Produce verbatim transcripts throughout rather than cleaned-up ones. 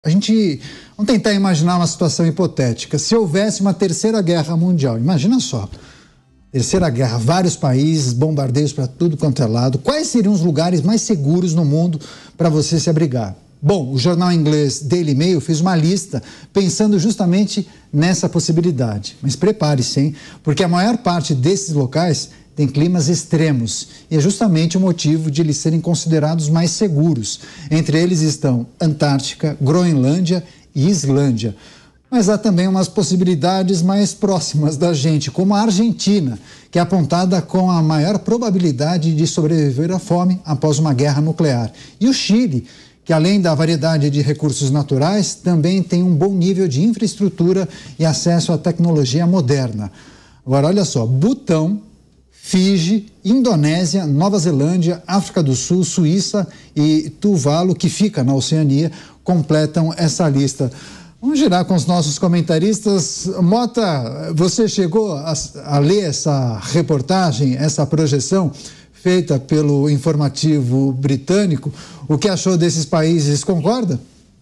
A gente, vamos tentar imaginar uma situação hipotética. Se houvesse uma terceira guerra mundial, imagina só. Terceira guerra, vários países, bombardeios para tudo quanto é lado. Quais seriam os lugares mais seguros no mundo para você se abrigar? Bom, o jornal inglês Daily Mail fez uma lista pensando justamente nessa possibilidade. Mas prepare-se, hein? Porque a maior parte desses locais tem climas extremos e é justamente o motivo de eles serem considerados mais seguros. Entre eles estão Antártica, Groenlândia e Islândia. Mas há também umas possibilidades mais próximas da gente, como a Argentina, que é apontada com a maior probabilidade de sobreviver à fome após uma guerra nuclear. E o Chile, que além da variedade de recursos naturais, também tem um bom nível de infraestrutura e acesso à tecnologia moderna. Agora, olha só, Butão, Fiji, Indonésia, Nova Zelândia, África do Sul, Suíça e Tuvalu, que fica na Oceania, completam essa lista. Vamos girar com os nossos comentaristas. Mota, você chegou a, a ler essa reportagem, essa projeção feita pelo informativo britânico? O que achou desses países? Concorda?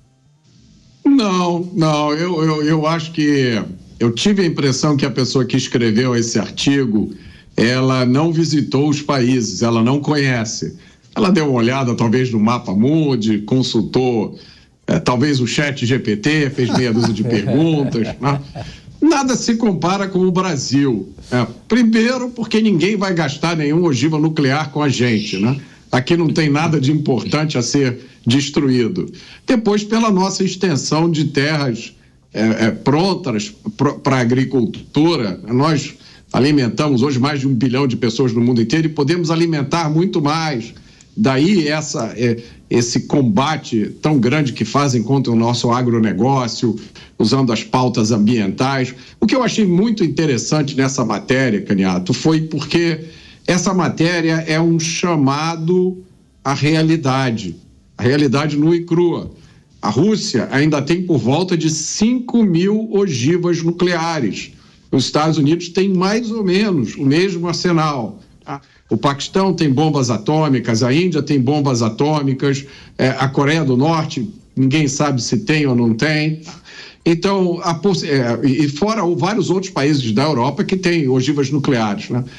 Não, não. Eu, eu, eu acho que... Eu tive a impressão que a pessoa que escreveu esse artigo, ela não visitou os países, ela não conhece. Ela deu uma olhada, talvez, no mapa mundi, consultou... É, talvez o chat G P T, fez meia dúzia de perguntas. Né? Nada se compara com o Brasil. É, primeiro, porque ninguém vai gastar nenhum ogiva nuclear com a gente. Né? Aqui não tem nada de importante a ser destruído. Depois, pela nossa extensão de terras é, é, prontas para a agricultura. Nós alimentamos hoje mais de um bilhão de pessoas no mundo inteiro e podemos alimentar muito mais. Daí essa, esse combate tão grande que fazem contra o nosso agronegócio, usando as pautas ambientais. O que eu achei muito interessante nessa matéria, Caniato, foi porque essa matéria é um chamado à realidade, a realidade nua e crua. A Rússia ainda tem por volta de cinco mil ogivas nucleares. Os Estados Unidos têm mais ou menos o mesmo arsenal. O Paquistão tem bombas atômicas, a Índia tem bombas atômicas, é, a Coreia do Norte, ninguém sabe se tem ou não tem. Então, a, é, e fora vários outros países da Europa que têm ogivas nucleares. Né?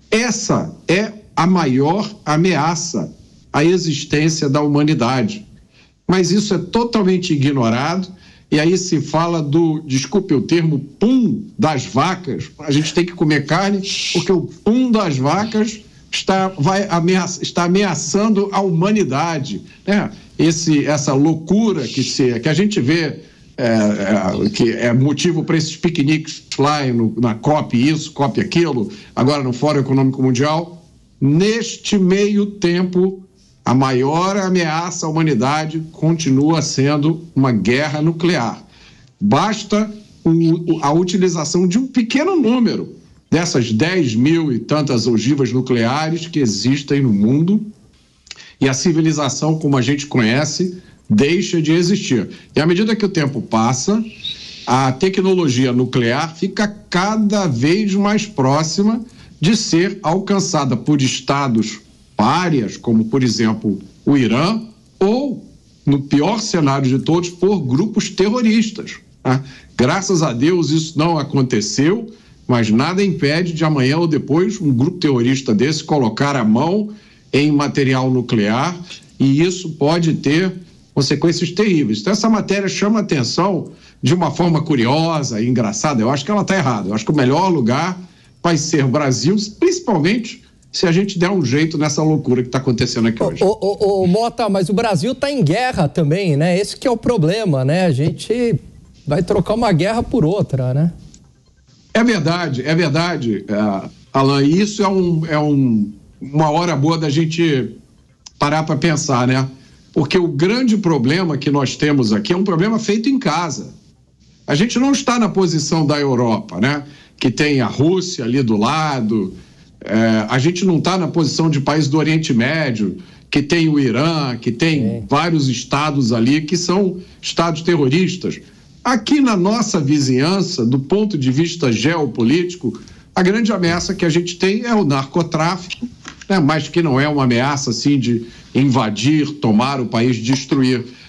Essa é a maior ameaça à existência da humanidade. Mas isso é totalmente ignorado, e aí se fala do, desculpe o termo, pum das vacas. A gente tem que comer carne porque o pum das vacas está, vai ameaça, está ameaçando a humanidade. Né? Esse, essa loucura que, se, que a gente vê, é, é, que é motivo para esses piqueniques lá no, na COP isso, COP aquilo, agora no Fórum Econômico Mundial. Neste meio tempo, a maior ameaça à humanidade continua sendo uma guerra nuclear. Basta um, a utilização de um pequeno número dessas dez mil e tantas ogivas nucleares que existem no mundo e a civilização, como a gente conhece, deixa de existir. E à medida que o tempo passa, a tecnologia nuclear fica cada vez mais próxima de ser alcançada por estados párias, como, por exemplo, o Irã, ou, no pior cenário de todos, por grupos terroristas. Né? Graças a Deus isso não aconteceu, mas nada impede de amanhã ou depois um grupo terrorista desse colocar a mão em material nuclear, e isso pode ter consequências terríveis. Então, essa matéria chama atenção de uma forma curiosa e engraçada. Eu acho que ela está errada. Eu acho que o melhor lugar vai ser o Brasil, principalmente se a gente der um jeito nessa loucura que está acontecendo aqui hoje. Ô, ô, ô, Mota, mas o Brasil está em guerra também, né? Esse que é o problema, né? A gente vai trocar uma guerra por outra, né? É verdade, é verdade, uh, Alan. E isso é, um, é um, uma hora boa da gente parar para pensar, né? Porque o grande problema que nós temos aqui é um problema feito em casa. A gente não está na posição da Europa, né? Que tem a Rússia ali do lado. É, a gente não está na posição de país do Oriente Médio, que tem o Irã, que tem é. vários estados ali que são estados terroristas. Aqui na nossa vizinhança, do ponto de vista geopolítico, a grande ameaça que a gente tem é o narcotráfico, né? Mas que não é uma ameaça assim de invadir, tomar o país, destruir.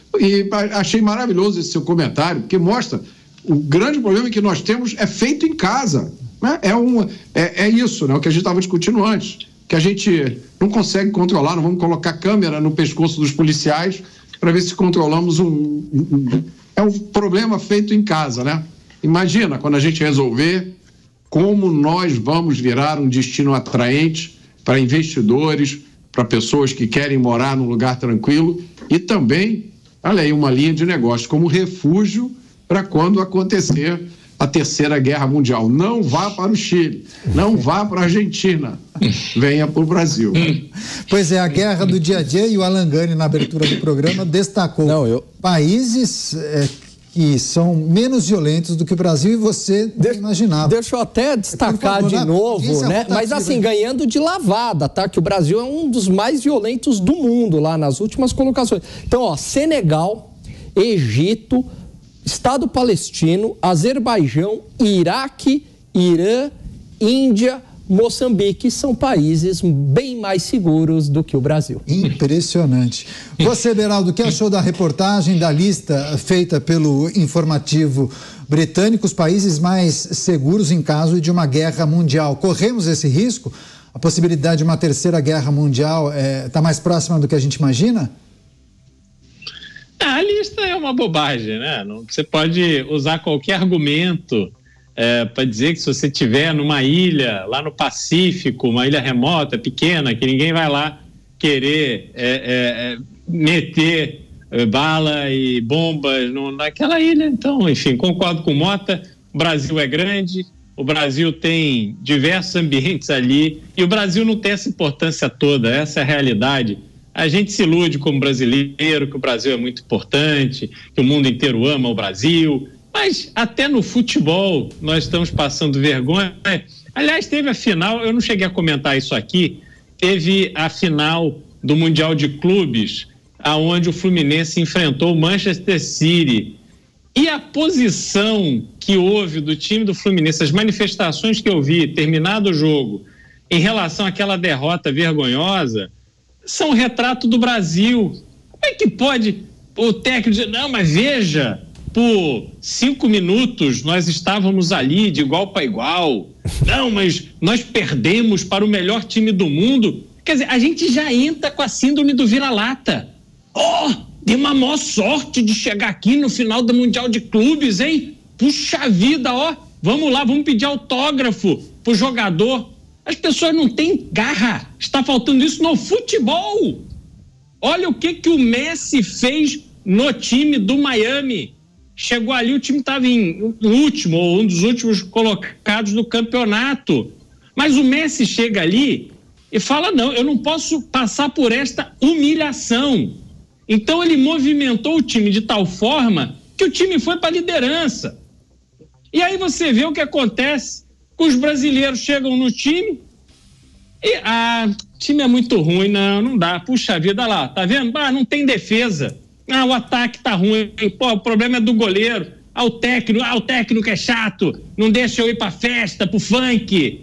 E achei maravilhoso esse seu comentário, porque mostra o grande problema que nós temos é feito em casa. Né? É, um, é, é isso, né? O que a gente estava discutindo antes, que a gente não consegue controlar, não vamos colocar câmera no pescoço dos policiais para ver se controlamos um, um, um... É um problema feito em casa, né? Imagina, quando a gente resolver, como nós vamos virar um destino atraente para investidores, para pessoas que querem morar num lugar tranquilo e também, olha aí, uma linha de negócio como refúgio para quando acontecer a Terceira Guerra Mundial. Não vá para o Chile, não vá para a Argentina, venha para o Brasil. Pois é, a guerra do dia a dia, e o Alan Gani, na abertura do programa, destacou Não, eu... países é, que são menos violentos do que o Brasil, e você de... imaginava. Deixa eu até destacar favor, de na... novo, né? Mas assim, ganhando de lavada, tá? Que o Brasil é um dos mais violentos do mundo lá nas últimas colocações. Então, ó, Senegal, Egito, Estado palestino, Azerbaijão, Iraque, Irã, Índia, Moçambique são países bem mais seguros do que o Brasil. Impressionante. Você, Beraldo, o que achou da reportagem, da lista feita pelo informativo britânico, os países mais seguros em caso de uma guerra mundial? Corremos esse risco? A possibilidade de uma terceira guerra mundial está é, mais próxima do que a gente imagina? A lista é uma bobagem, né? Você pode usar qualquer argumento é, para dizer que se você estiver numa ilha, lá no Pacífico, uma ilha remota, pequena, que ninguém vai lá querer é, é, meter é, bala e bombas no, naquela ilha. Então, enfim, concordo com o Mota, o Brasil é grande, o Brasil tem diversos ambientes ali e o Brasil não tem essa importância toda, essa é a realidade. A gente se ilude como brasileiro que o Brasil é muito importante, que o mundo inteiro ama o Brasil, mas até no futebol nós estamos passando vergonha. Aliás, teve a final, eu não cheguei a comentar isso aqui, teve a final do Mundial de Clubes, aonde o Fluminense enfrentou o Manchester City. E a posição que houve do time do Fluminense, as manifestações que eu vi, terminado o jogo, em relação àquela derrota vergonhosa, são um retrato do Brasil. Como é que pode o técnico dizer, não, mas veja, por cinco minutos nós estávamos ali de igual para igual. Não, mas nós perdemos para o melhor time do mundo. Quer dizer, a gente já entra com a síndrome do vira-lata. Oh, deu uma maior sorte de chegar aqui no final do Mundial de Clubes, hein? Puxa vida, ó, vamos lá, vamos pedir autógrafo pro jogador. As pessoas não têm garra, está faltando isso no futebol. Olha o que que o Messi fez no time do Miami. Chegou ali, o time estava em último, ou um dos últimos colocados do campeonato. Mas o Messi chega ali e fala, não, eu não posso passar por esta humilhação. Então ele movimentou o time de tal forma que o time foi para a liderança. E aí você vê o que acontece. Os brasileiros chegam no time e, ah, o time é muito ruim, não, não dá, puxa vida, lá, tá vendo? Ah, não tem defesa, ah, o ataque tá ruim, pô, o problema é do goleiro, ah, o técnico, ah, o técnico é chato, não deixa eu ir pra festa, pro funk.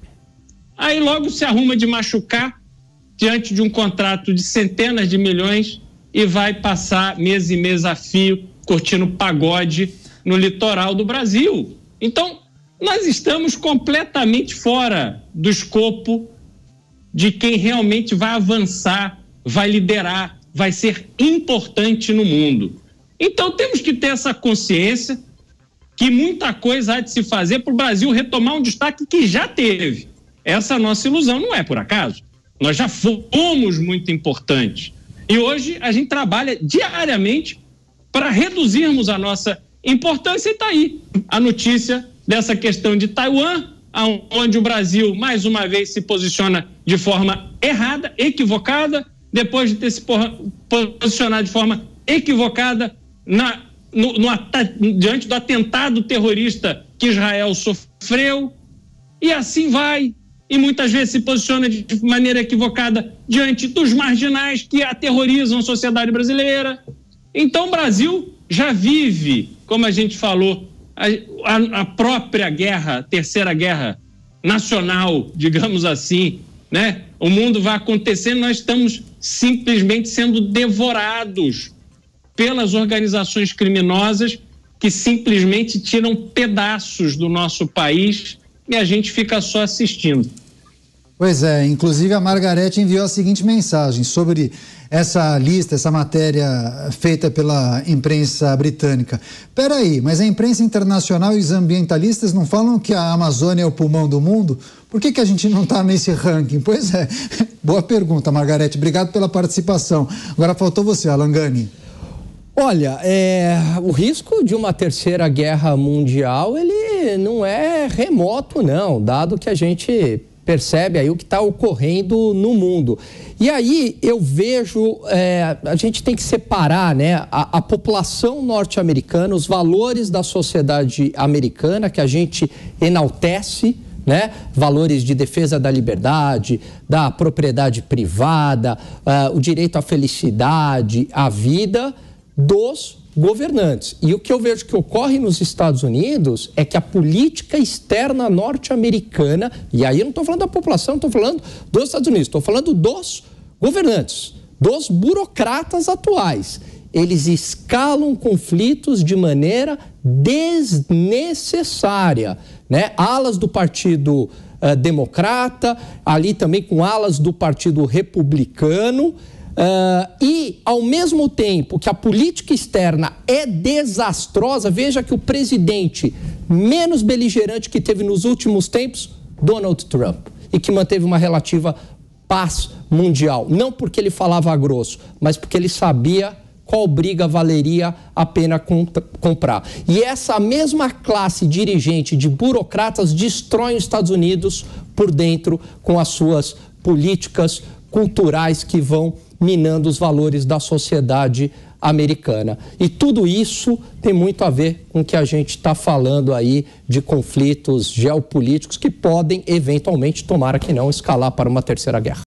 Aí logo se arruma de machucar diante de um contrato de centenas de milhões e vai passar mês e mês a fio curtindo pagode no litoral do Brasil. Então, nós estamos completamente fora do escopo de quem realmente vai avançar, vai liderar, vai ser importante no mundo. Então temos que ter essa consciência que muita coisa há de se fazer para o Brasil retomar um destaque que já teve. Essa nossa ilusão não é por acaso. Nós já fomos muito importantes. E hoje a gente trabalha diariamente para reduzirmos a nossa importância e está aí a notícia dessa questão de Taiwan, onde o Brasil, mais uma vez, se posiciona de forma errada, equivocada, depois de ter se posicionado de forma equivocada na, no, no, diante do atentado terrorista que Israel sofreu, e assim vai, e muitas vezes se posiciona de maneira equivocada diante dos marginais que aterrorizam a sociedade brasileira. Então o Brasil já vive, como a gente falou, A, a, a própria guerra, terceira guerra nacional, digamos assim, né? O mundo vai acontecendo, nós estamos simplesmente sendo devorados pelas organizações criminosas que simplesmente tiram pedaços do nosso país e a gente fica só assistindo. Pois é, inclusive a Margarete enviou a seguinte mensagem sobre essa lista, essa matéria feita pela imprensa britânica. Peraí, mas a imprensa internacional e os ambientalistas não falam que a Amazônia é o pulmão do mundo? Por que que a gente não está nesse ranking? Pois é, boa pergunta, Margarete. Obrigado pela participação. Agora faltou você, Alan Gani. Olha, é, o risco de uma terceira guerra mundial, ele não é remoto, não, dado que a gente percebe aí o que está ocorrendo no mundo. E aí eu vejo, é, a gente tem que separar, né, a, a população norte-americana, os valores da sociedade americana que a gente enaltece, né, valores de defesa da liberdade, da propriedade privada, uh, o direito à felicidade, à vida, dos governantes. E o que eu vejo que ocorre nos Estados Unidos é que a política externa norte-americana, e aí eu não estou falando da população, estou falando dos Estados Unidos, estou falando dos governantes, dos burocratas atuais. Eles escalam conflitos de maneira desnecessária, né? Alas do Partido uh, Democrata, ali também com alas do Partido Republicano. Uh, e, ao mesmo tempo que a política externa é desastrosa, veja que o presidente menos beligerante que teve nos últimos tempos, Donald Trump, e que manteve uma relativa paz mundial. Não porque ele falava grosso, mas porque ele sabia qual briga valeria a pena comprar. E essa mesma classe dirigente de burocratas destrói os Estados Unidos por dentro com as suas políticas culturais que vão minando os valores da sociedade americana. E tudo isso tem muito a ver com o que a gente está falando aí de conflitos geopolíticos que podem, eventualmente, tomara que não, escalar para uma terceira guerra.